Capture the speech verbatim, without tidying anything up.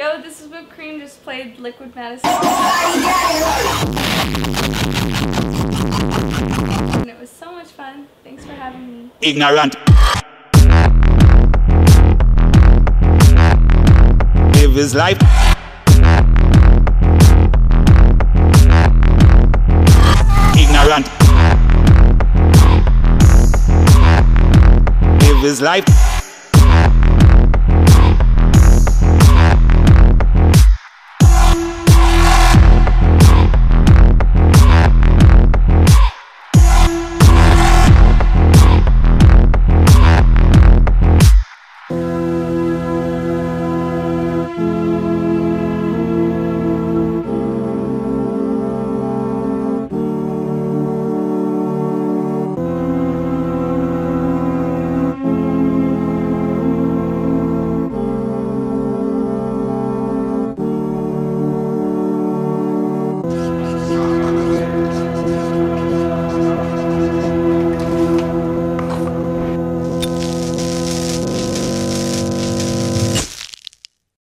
Yo, this is Whipped Cream, just played Liquid Madison. And it was so much fun. Thanks for having me. Ignorant. Live his life. Ignorant. Live his life.